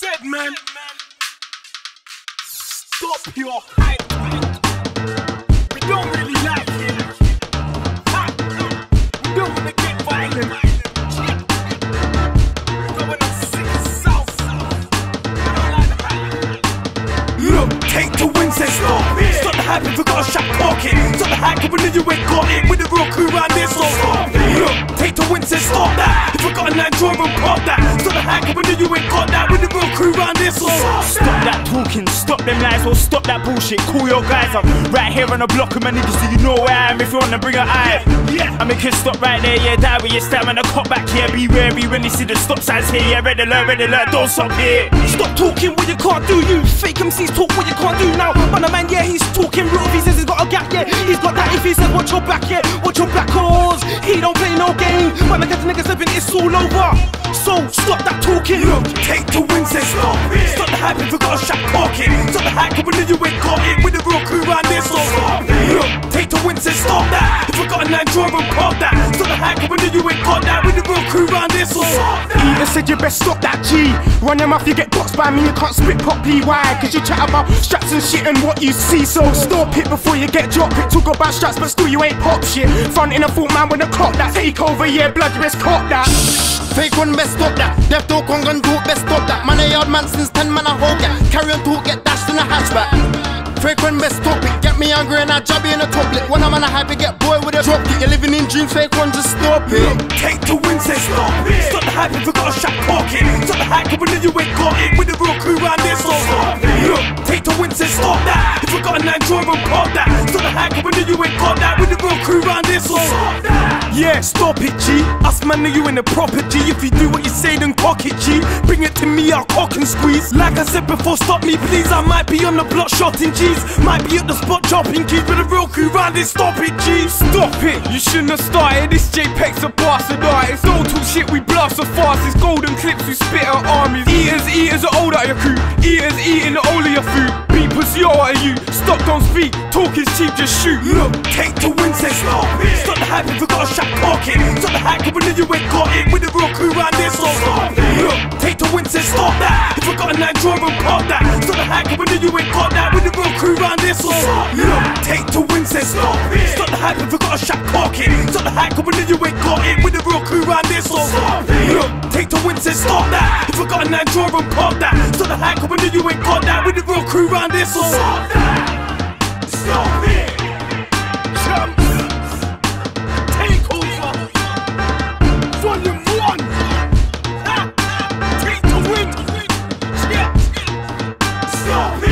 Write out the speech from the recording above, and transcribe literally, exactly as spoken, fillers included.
said, man, stop your hype. We don't really like it. Ha! We don't wanna get violent. We don't wanna sing south. We don't like the hype. Look, take the wins and stop it. Stop the hype if you got a shot talking. Stop the hype when you ain't got it. With the real crew round this, so stop it. Look, take the wins and stop that. If you got a nine draw and pop that. Stop the hype when you ain't got that. With the real crew round this, so stop that talking, stop them lies, or stop that bullshit. Call your guys up, right here on the block with my niggas so you know where I am if you wanna bring a eye. Yeah, I make it stop right there, yeah, die with your stamina, cop back here, be wary when you see the stop signs here, yeah, red alert, red alert, don't stop here. Stop talking what you can't do, you fake M Cs talk what you can't do now. Man, a man, yeah, he's talking real, if he says he's got a gap, yeah, he's got that. If he says watch your back, yeah, watch your back, cause he don't play no game. When I get the niggas living, it's all over. So stop that talking. Look, take the wins and stop it. Stop the hype if you got a shot talking. Stop the hype when you ain't got it. With the real crew round this, so stop it. Look, take the wins and stop that. If you got a nine draw and pop that. Stop the hype when you ain't got that. With the real crew round this, so stop that. Even said you best stop that G. Run your mouth, you get boxed by me. You can't spit properly. Why? Cause you chat about straps and shit and what you see. So stop it before you get dropped. It talk about straps, but still you ain't pop shit. Front in a full man with a clock that take over, yeah, blood, you best cop that. Fake one best stop that. Death don't con gun do best stop that. Man a yard man since ten man a hold that. Carry on to get dashed in a hatchback. Fake one best stop it. Get me hungry and I jab you in a top lip. When I'm on a hype get boy with a drop kick. You're living in dreams, fake one just stop it. Look, take the wins and stop it. Stop the hype if you got a shot talking. Stop the hype when you ain't got it. With the real crew round this, so stop it. Look, take the wins and stop that. If you got a nine draw and pop that. Stop the hype when you ain't got that. With the real crew round this, so stop that. Yeah, stop it, G. Us man, know you in the proper G. If you do what you say, then cock it, G. Bring it to me, I'll cock and squeeze. Like I said before, stop me, please. I might be on the block shotting G's. Might be at the spot chopping keys. But the real crew round this, stop it, G. Stop it, you shouldn't have started. This JPEG's a bastard artist. Don't talk shit, we blast so fast. It's golden clips, we spit at armies. Eaters, eaters are old at your crew. Eaters eating the old of your food. Beepers, yo, what are you? Stop, don't speak. Talk is cheap, just shoot. Look, take the wins and stop it. Stop the hype if you got a shot talking. Stop the hype when you ain't got it. With the real crew round this, so stop it. Look, take the wins and stop that. If you got a nine draw and pop that. Stop the hype when you ain't got that. With the real crew round this, so stop it. Look, take the wins and stop it. Stop the hype if you got a shot talking. Stop the hype when you ain't got it. With the real crew round this, so stop it. Look, take the wins and stop that. If you got a nine draw and pop that. Stop the hype when you ain't got that. With the real crew round this, so stop that. Stop it. Take over. Volume one. Ha. Take the win. Yeah. Stop.